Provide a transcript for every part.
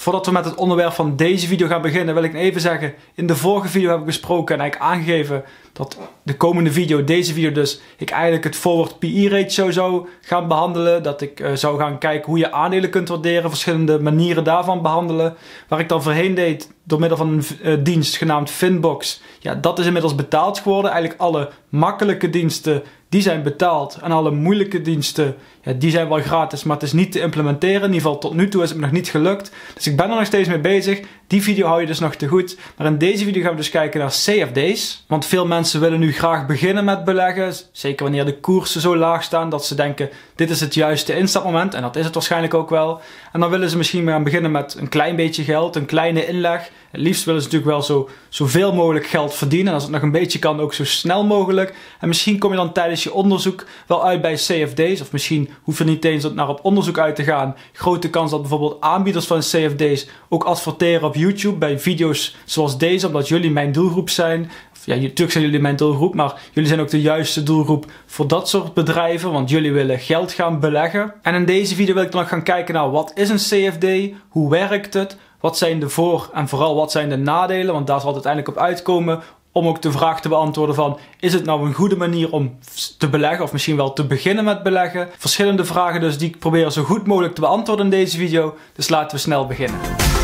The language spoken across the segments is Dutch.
Voordat we met het onderwerp van deze video gaan beginnen, wil ik even zeggen, in de vorige video heb ik besproken en eigenlijk aangegeven dat de komende video, deze video dus, ik eigenlijk het forward PE ratio zou gaan behandelen. Dat ik zou gaan kijken hoe je aandelen kunt waarderen, verschillende manieren daarvan behandelen. Waar ik dan voorheen deed door middel van een dienst genaamd Finbox. Ja, dat is inmiddels betaald geworden. Eigenlijk alle makkelijke diensten, die zijn betaald. En alle moeilijke diensten, ja, die zijn wel gratis, maar het is niet te implementeren. In ieder geval tot nu toe is het me nog niet gelukt. Dus ik ben er nog steeds mee bezig. Die video hou je dus nog te goed. Maar in deze video gaan we dus kijken naar CFD's. Want veel mensen willen nu graag beginnen met beleggen. Zeker wanneer de koersen zo laag staan dat ze denken, dit is het juiste instapmoment. En dat is het waarschijnlijk ook wel. En dan willen ze misschien gaan beginnen met een klein beetje geld, een kleine inleg. Het liefst willen ze natuurlijk wel zoveel mogelijk geld verdienen. En als het nog een beetje kan, ook zo snel mogelijk. En misschien kom je dan tijdens je onderzoek wel uit bij CFD's. Of misschien hoef je niet eens naar op onderzoek uit te gaan. Grote kans dat bijvoorbeeld aanbieders van CFD's ook adverteren op YouTube bij video's zoals deze. Omdat jullie mijn doelgroep zijn. Ja, natuurlijk zijn jullie mijn doelgroep, maar jullie zijn ook de juiste doelgroep voor dat soort bedrijven, want jullie willen geld gaan beleggen. En in deze video wil ik dan nog gaan kijken naar wat is een CFD, hoe werkt het, wat zijn de voor- en vooral wat zijn de nadelen, want daar zal het uiteindelijk op uitkomen. Om ook de vraag te beantwoorden van, is het nou een goede manier om te beleggen of misschien wel te beginnen met beleggen? Verschillende vragen dus die ik probeer zo goed mogelijk te beantwoorden in deze video, dus laten we snel beginnen.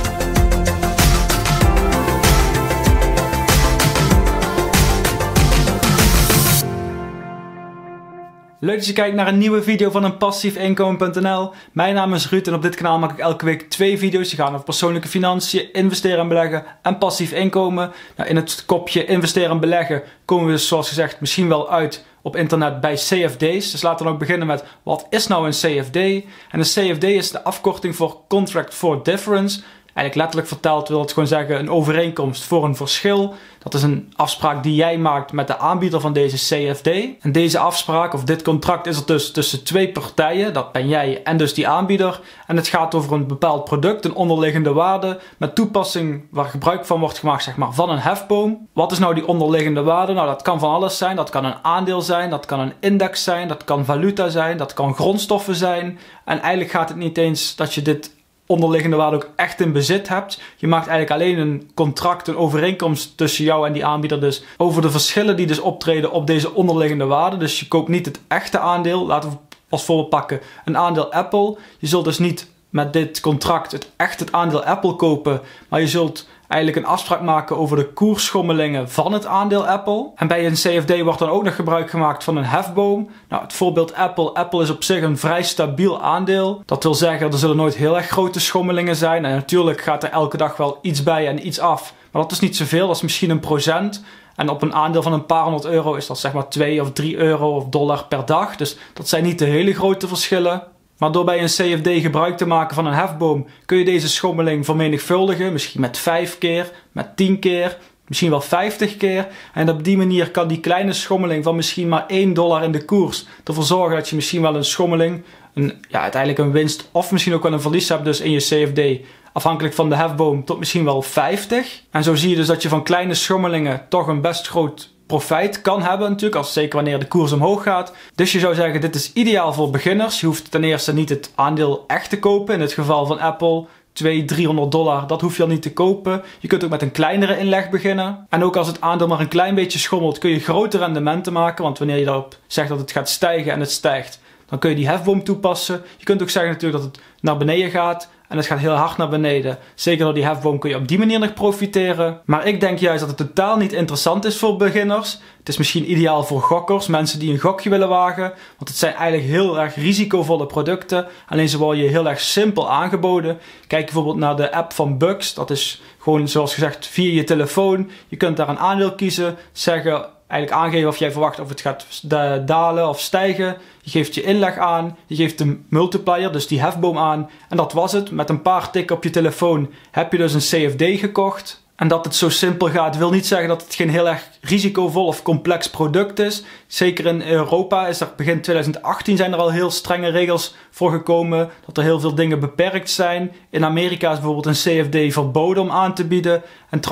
Leuk dat je kijkt naar een nieuwe video van een passiefinkomen.nl. Mijn naam is Ruud en op dit kanaal maak ik elke week 2 video's. Die gaan over persoonlijke financiën, investeren en beleggen en passief inkomen. Nou, in het kopje investeren en beleggen komen we dus zoals gezegd misschien wel uit op internet bij CFD's. Dus laten we ook beginnen met wat is nou een CFD? En een CFD is de afkorting voor Contract for Difference. Eigenlijk letterlijk vertaald wil het gewoon zeggen een overeenkomst voor een verschil. Dat is een afspraak die jij maakt met de aanbieder van deze CFD. En deze afspraak of dit contract is er dus tussen 2 partijen. Dat ben jij en dus die aanbieder. En het gaat over een bepaald product, een onderliggende waarde. Met toepassing waar gebruik van wordt gemaakt zeg maar, van een hefboom. Wat is nou die onderliggende waarde? Nou, dat kan van alles zijn. Dat kan een aandeel zijn, dat kan een index zijn, dat kan valuta zijn, dat kan grondstoffen zijn. En eigenlijk gaat het niet eens dat je dit onderliggende waarde ook echt in bezit hebt. Je maakt eigenlijk alleen een contract, een overeenkomst tussen jou en die aanbieder dus over de verschillen die dus optreden op deze onderliggende waarde. Dus je koopt niet het echte aandeel. Laten we als voorbeeld pakken een aandeel Apple. Je zult dus niet met dit contract het aandeel Apple kopen, maar je zult eigenlijk een afspraak maken over de koersschommelingen van het aandeel Apple. En bij een CFD wordt dan ook nog gebruik gemaakt van een hefboom. Nou, het voorbeeld Apple. Apple is op zich een vrij stabiel aandeel. Dat wil zeggen, er zullen nooit heel erg grote schommelingen zijn. En natuurlijk gaat er elke dag wel iets bij en iets af. Maar dat is niet zoveel, dat is misschien 1%. En op een aandeel van een paar honderd euro is dat zeg maar 2 of 3 euro of dollar per dag. Dus dat zijn niet de hele grote verschillen. Maar door bij een CFD gebruik te maken van een hefboom kun je deze schommeling vermenigvuldigen. Misschien met 5 keer, met 10 keer, misschien wel 50 keer. En op die manier kan die kleine schommeling van misschien maar 1 dollar in de koers ervoor zorgen dat je misschien wel een schommeling, uiteindelijk een winst of misschien ook wel een verlies hebt dus in je CFD. Afhankelijk van de hefboom tot misschien wel 50. En zo zie je dus dat je van kleine schommelingen toch een best groot profijt kan hebben natuurlijk, zeker wanneer de koers omhoog gaat. Dus je zou zeggen, dit is ideaal voor beginners. Je hoeft ten eerste niet het aandeel echt te kopen. In het geval van Apple, $200-300, dat hoef je al niet te kopen. Je kunt ook met een kleinere inleg beginnen. En ook als het aandeel maar een klein beetje schommelt, kun je grote rendementen maken. Want wanneer je daarop zegt dat het gaat stijgen en het stijgt, dan kun je die hefboom toepassen. Je kunt ook zeggen natuurlijk dat het naar beneden gaat. En het gaat heel hard naar beneden. Zeker door die hefboom kun je op die manier nog profiteren. Maar ik denk juist dat het totaal niet interessant is voor beginners. Het is misschien ideaal voor gokkers, mensen die een gokje willen wagen. Want het zijn eigenlijk heel erg risicovolle producten. Alleen ze worden je heel erg simpel aangeboden. Kijk bijvoorbeeld naar de app van Bucks. Dat is gewoon zoals gezegd via je telefoon. Je kunt daar een aandeel kiezen, zeggen, eigenlijk aangeven of jij verwacht of het gaat dalen of stijgen. Je geeft je inleg aan, je geeft de multiplier, dus die hefboom aan. En dat was het. Met een paar tikken op je telefoon heb je dus een CFD gekocht. En dat het zo simpel gaat wil niet zeggen dat het geen heel erg risicovol of complex product is. Zeker in Europa is er begin 2018 zijn er al heel strenge regels voor gekomen. Dat er heel veel dingen beperkt zijn. In Amerika is bijvoorbeeld een CFD verboden om aan te bieden. En trouwens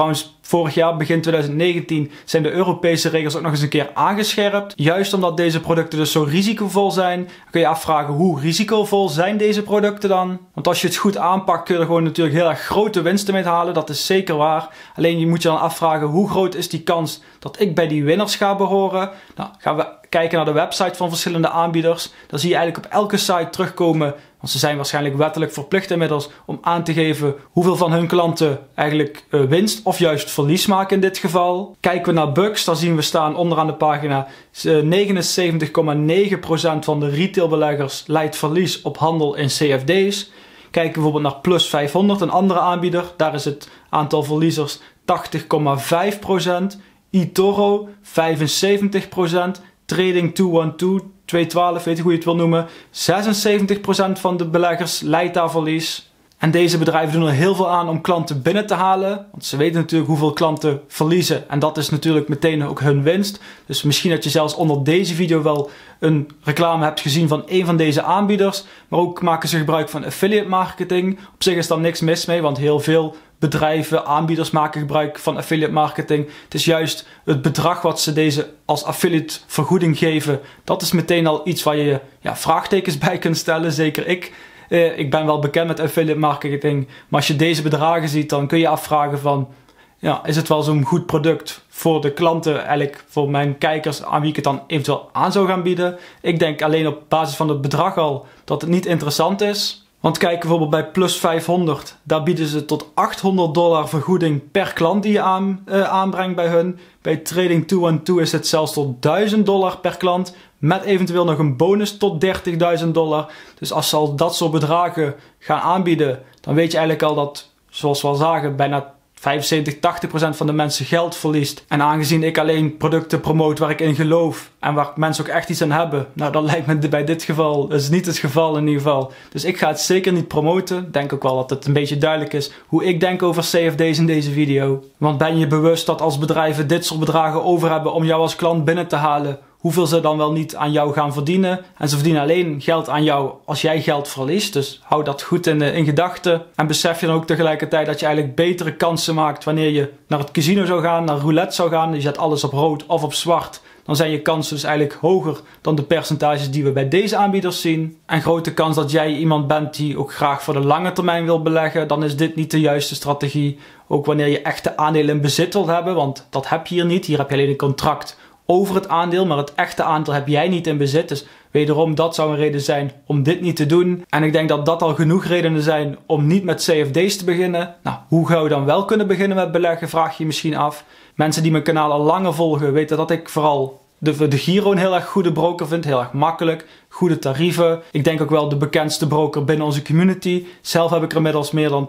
vorig jaar, begin 2019, zijn de Europese regels ook nog eens een keer aangescherpt. Juist omdat deze producten dus zo risicovol zijn, kun je afvragen hoe risicovol zijn deze producten dan? Want als je het goed aanpakt, kun je er gewoon natuurlijk heel erg grote winsten mee halen. Dat is zeker waar. Alleen je moet je dan afvragen, hoe groot is die kans dat ik bij die winnaars ga behoren? Nou, gaan we kijken naar de website van verschillende aanbieders. Dan zie je eigenlijk op elke site terugkomen, want ze zijn waarschijnlijk wettelijk verplicht inmiddels om aan te geven hoeveel van hun klanten eigenlijk winst of juist verlies maken in dit geval. Kijken we naar Bux, dan zien we staan onderaan de pagina 79,9% van de retailbeleggers leidt verlies op handel in CFD's. Kijken we bijvoorbeeld naar Plus 500, een andere aanbieder, daar is het aantal verliezers 80,5%. eToro 75%. Trading 212, 212, weet je hoe je het wil noemen. 76% van de beleggers leidt daar verlies. En deze bedrijven doen er heel veel aan om klanten binnen te halen. Want ze weten natuurlijk hoeveel klanten verliezen. En dat is natuurlijk meteen ook hun winst. Dus misschien dat je zelfs onder deze video wel een reclame hebt gezien van een van deze aanbieders. Maar ook maken ze gebruik van affiliate marketing. Op zich is daar niks mis mee, want heel veel bedrijven, aanbieders maken gebruik van affiliate marketing. Het is juist het bedrag wat ze deze als affiliate vergoeding geven. Dat is meteen al iets waar je vraagtekens bij kunt stellen. Zeker ik. Ik ben wel bekend met affiliate marketing. Maar als je deze bedragen ziet, dan kun je afvragen van, is het wel zo'n goed product voor de klanten, eigenlijk voor mijn kijkers, aan wie ik het dan eventueel aan zou gaan bieden. Ik denk alleen op basis van het bedrag al dat het niet interessant is. Want kijk bijvoorbeeld bij Plus 500, daar bieden ze tot $800 vergoeding per klant die je aanbrengt bij hun. Bij Trading 212 is het zelfs tot $1000 per klant, met eventueel nog een bonus tot $30.000. Dus als ze al dat soort bedragen gaan aanbieden, dan weet je eigenlijk al dat, zoals we al zagen, bijna 75-80% van de mensen geld verliest. En aangezien ik alleen producten promote waar ik in geloof en waar mensen ook echt iets aan hebben, nou dan lijkt me bij dit geval, dat is niet het geval in ieder geval. Dus ik ga het zeker niet promoten. Ik denk ook wel dat het een beetje duidelijk is hoe ik denk over CFD's in deze video. Want ben je bewust dat als bedrijven dit soort bedragen over hebben om jou als klant binnen te halen, hoeveel ze dan wel niet aan jou gaan verdienen. En ze verdienen alleen geld aan jou als jij geld verliest. Dus hou dat goed in gedachten. En besef je dan ook tegelijkertijd dat je eigenlijk betere kansen maakt wanneer je naar het casino zou gaan, naar roulette zou gaan. Je zet alles op rood of op zwart. Dan zijn je kansen dus eigenlijk hoger dan de percentages die we bij deze aanbieders zien. En grote kans dat jij iemand bent die ook graag voor de lange termijn wil beleggen, dan is dit niet de juiste strategie. Ook wanneer je echte aandelen in bezit wilt hebben, want dat heb je hier niet. Hier heb je alleen een contract over het aandeel, maar het echte aandeel heb jij niet in bezit. Dus wederom, dat zou een reden zijn om dit niet te doen. En ik denk dat dat al genoeg redenen zijn om niet met CFD's te beginnen. Nou, hoe gaan we dan wel kunnen beginnen met beleggen, vraag je je misschien af. Mensen die mijn kanaal al langer volgen, weten dat ik vooral de Giro een heel erg goede broker vind. Heel erg makkelijk, goede tarieven. Ik denk ook wel de bekendste broker binnen onze community. Zelf heb ik er inmiddels meer dan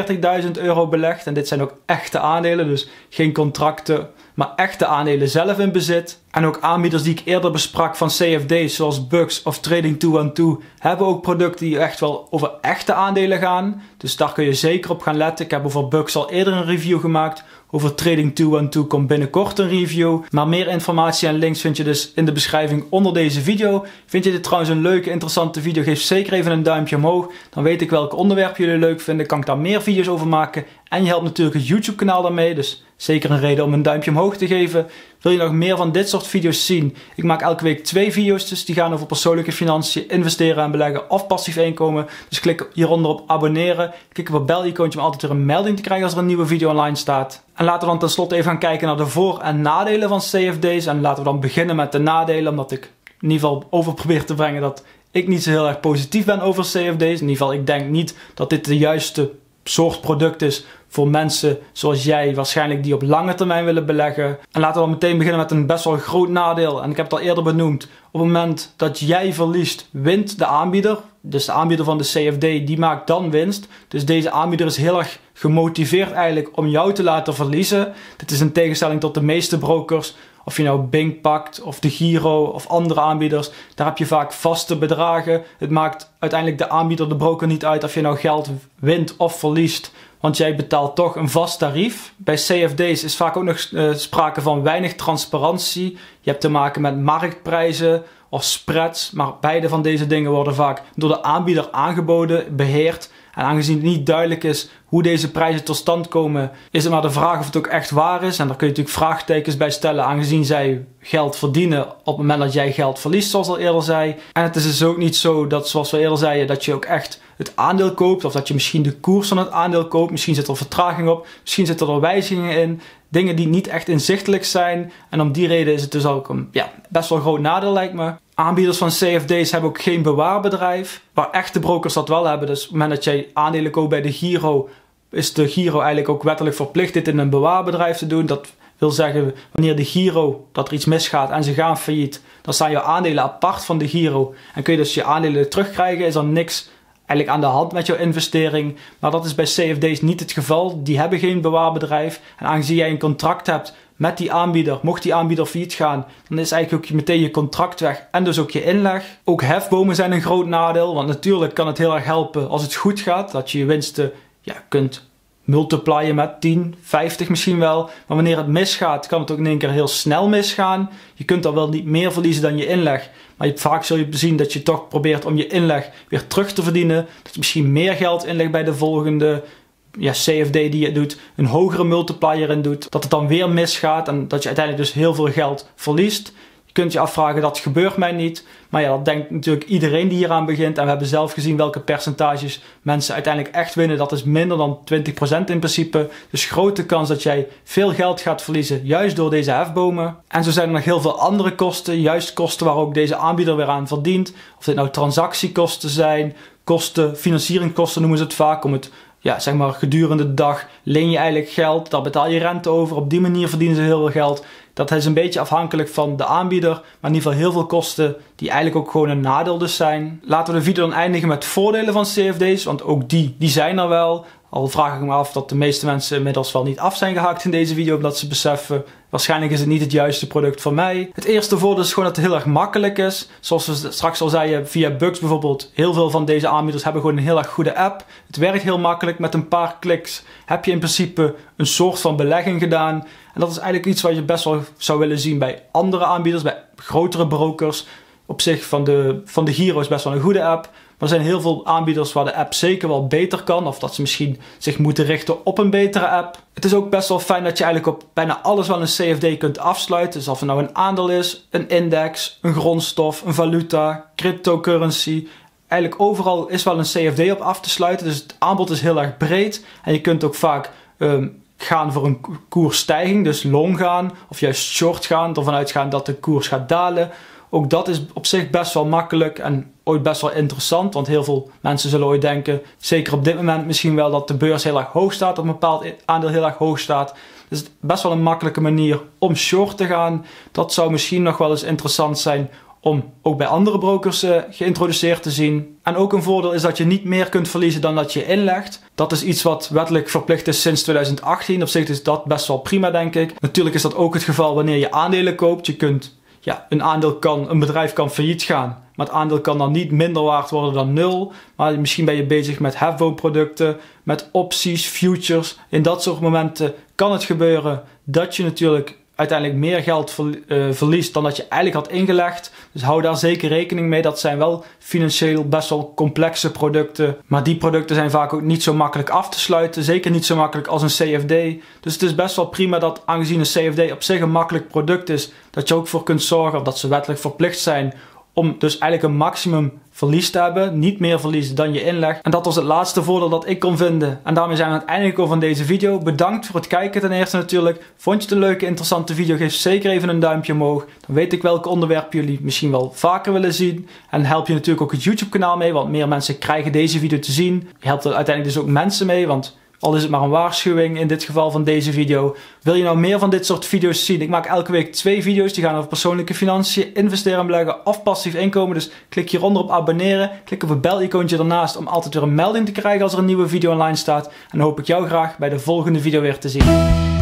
€42.000 belegd. En dit zijn ook echte aandelen, dus geen contracten, maar echte aandelen zelf in bezit. En ook aanbieders die ik eerder besprak van CFD's, zoals Bux of Trading 212, hebben ook producten die echt wel over echte aandelen gaan. Dus daar kun je zeker op gaan letten. Ik heb over Bux al eerder een review gemaakt. Over Trading 212 komt binnenkort een review. Maar meer informatie en links vind je dus in de beschrijving onder deze video. Vind je dit trouwens een leuke, interessante video? Geef zeker even een duimpje omhoog. Dan weet ik welke onderwerpen jullie leuk vinden. Kan ik daar meer video's over maken. En je helpt natuurlijk het YouTube kanaal daarmee. Dus zeker een reden om een duimpje omhoog te geven. Wil je nog meer van dit soort video's zien? Ik maak elke week 2 video's, dus die gaan over persoonlijke financiën, investeren en beleggen of passief inkomen. Dus klik hieronder op abonneren. Klik op het bel-icoontje om altijd weer een melding te krijgen als er een nieuwe video online staat. En laten we dan tenslotte even gaan kijken naar de voor- en nadelen van CFD's. En laten we dan beginnen met de nadelen, omdat ik in ieder geval over probeer te brengen dat ik niet zo heel erg positief ben over CFD's. In ieder geval, ik denk niet dat dit de juiste soort product is voor mensen zoals jij, waarschijnlijk die op lange termijn willen beleggen. En laten we dan meteen beginnen met een best wel groot nadeel. En ik heb het al eerder benoemd. Op het moment dat jij verliest, wint de aanbieder. Dus de aanbieder van de CFD, die maakt dan winst. Dus deze aanbieder is heel erg gemotiveerd eigenlijk om jou te laten verliezen. Dit is in tegenstelling tot de meeste brokers. Of je nou Bing pakt, of de Giro, of andere aanbieders. Daar heb je vaak vaste bedragen. Het maakt uiteindelijk de aanbieder, de broker niet uit of je nou geld wint of verliest. Want jij betaalt toch een vast tarief. Bij CFD's is vaak ook nog sprake van weinig transparantie. Je hebt te maken met marktprijzen of spreads. Maar beide van deze dingen worden vaak door de aanbieder aangeboden, beheerd. En aangezien het niet duidelijk is hoe deze prijzen tot stand komen, is het maar de vraag of het ook echt waar is. En daar kun je natuurlijk vraagtekens bij stellen, aangezien zij geld verdienen op het moment dat jij geld verliest, zoals al eerder zei. En het is dus ook niet zo dat, zoals we eerder zeiden, dat je ook echt het aandeel koopt, of dat je misschien de koers van het aandeel koopt. Misschien zit er vertraging op, misschien zitten er wijzigingen in. Dingen die niet echt inzichtelijk zijn. En om die reden is het dus ook een best wel een groot nadeel, lijkt me. Aanbieders van CFD's hebben ook geen bewaarbedrijf. Waar echte brokers dat wel hebben. Dus op het moment dat jij aandelen koopt bij de Giro, is de Giro eigenlijk ook wettelijk verplicht dit in een bewaarbedrijf te doen. Dat wil zeggen, wanneer de Giro, dat er iets misgaat en ze gaan failliet, dan staan je aandelen apart van de Giro. En kun je dus je aandelen terugkrijgen, is er niks eigenlijk aan de hand met jouw investering. Maar dat is bij CFD's niet het geval. Die hebben geen bewaarbedrijf. En aangezien jij een contract hebt met die aanbieder, mocht die aanbieder failliet gaan, dan is eigenlijk ook meteen je contract weg en dus ook je inleg. Ook hefbomen zijn een groot nadeel, want natuurlijk kan het heel erg helpen als het goed gaat, dat je je winsten kunt multiplyen met 10, 50 misschien wel. Maar wanneer het misgaat, kan het ook in één keer heel snel misgaan. Je kunt dan wel niet meer verliezen dan je inleg. Maar vaak zul je zien dat je toch probeert om je inleg weer terug te verdienen. Dat je misschien meer geld inlegt bij de volgende CFD die je doet. Een hogere multiplier in doet. Dat het dan weer misgaat en dat je uiteindelijk dus heel veel geld verliest. Je kunt je afvragen, dat gebeurt mij niet. Maar ja, dat denkt natuurlijk iedereen die hieraan begint. En we hebben zelf gezien welke percentages mensen uiteindelijk echt winnen. Dat is minder dan 20% in principe. Dus grote kans dat jij veel geld gaat verliezen, juist door deze hefbomen. En zo zijn er nog heel veel andere kosten. Juist kosten waar ook deze aanbieder weer aan verdient. Of dit nou transactiekosten zijn, kosten, financieringskosten noemen ze het vaak. Om het, zeg maar gedurende de dag leen je eigenlijk geld. Daar betaal je rente over. Op die manier verdienen ze heel veel geld. Dat is een beetje afhankelijk van de aanbieder, maar in ieder geval heel veel kosten die eigenlijk ook gewoon een nadeel dus zijn. Laten we de video dan eindigen met voordelen van CFD's, want ook die zijn er wel. Al vraag ik me af dat de meeste mensen inmiddels wel niet af zijn gehaakt in deze video, omdat ze beseffen, waarschijnlijk is het niet het juiste product voor mij. Het eerste voordeel is gewoon dat het heel erg makkelijk is. Zoals we straks al zeiden, via Bux bijvoorbeeld, heel veel van deze aanbieders hebben gewoon een heel erg goede app. Het werkt heel makkelijk, met een paar kliks heb je in principe een soort van belegging gedaan. En dat is eigenlijk iets wat je best wel zou willen zien bij andere aanbieders, bij grotere brokers. Op zich van de Giro is best wel een goede app. Maar er zijn heel veel aanbieders waar de app zeker wel beter kan. Of dat ze misschien zich moeten richten op een betere app. Het is ook best wel fijn dat je eigenlijk op bijna alles wel een CFD kunt afsluiten. Dus of het nou een aandeel is, een index, een grondstof, een valuta, cryptocurrency. Eigenlijk overal is wel een CFD op af te sluiten. Dus het aanbod is heel erg breed. En je kunt ook vaak gaan voor een koersstijging. Dus long gaan of juist short gaan. Ervan uitgaan dat de koers gaat dalen. Ook dat is op zich best wel makkelijk en ooit best wel interessant. Want heel veel mensen zullen ooit denken, zeker op dit moment misschien wel, dat de beurs heel erg hoog staat. Of een bepaald aandeel heel erg hoog staat. Dus best wel een makkelijke manier om short te gaan. Dat zou misschien nog wel eens interessant zijn om ook bij andere brokers geïntroduceerd te zien. En ook een voordeel is dat je niet meer kunt verliezen dan dat je inlegt. Dat is iets wat wettelijk verplicht is sinds 2018. Op zich is dat best wel prima, denk ik. Natuurlijk is dat ook het geval wanneer je aandelen koopt. Je kunt, een bedrijf kan failliet gaan. Maar het aandeel kan dan niet minder waard worden dan 0. Maar misschien ben je bezig met hefboomproducten, met opties, futures. In dat soort momenten kan het gebeuren dat je natuurlijk uiteindelijk meer geld verliest dan dat je eigenlijk had ingelegd. Dus hou daar zeker rekening mee. Dat zijn wel financieel best wel complexe producten. Maar die producten zijn vaak ook niet zo makkelijk af te sluiten. Zeker niet zo makkelijk als een CFD. Dus het is best wel prima dat, aangezien een CFD op zich een makkelijk product is, dat je ook voor kunt zorgen dat ze wettelijk verplicht zijn om dus eigenlijk een maximum verlies te hebben. Niet meer verlies dan je inlegt. En dat was het laatste voordeel dat ik kon vinden. En daarmee zijn we aan het einde gekomen van deze video. Bedankt voor het kijken ten eerste natuurlijk. Vond je het een leuke, interessante video? Geef zeker even een duimpje omhoog. Dan weet ik welke onderwerpen jullie misschien wel vaker willen zien. En help je natuurlijk ook het YouTube kanaal mee. Want meer mensen krijgen deze video te zien. Je helpt er uiteindelijk dus ook mensen mee. Want al is het maar een waarschuwing in dit geval van deze video. Wil je nou meer van dit soort video's zien? Ik maak elke week 2 video's. Die gaan over persoonlijke financiën, investeren en beleggen of passief inkomen. Dus klik hieronder op abonneren. Klik op het bel-icoontje ernaast om altijd weer een melding te krijgen als er een nieuwe video online staat. En dan hoop ik jou graag bij de volgende video weer te zien.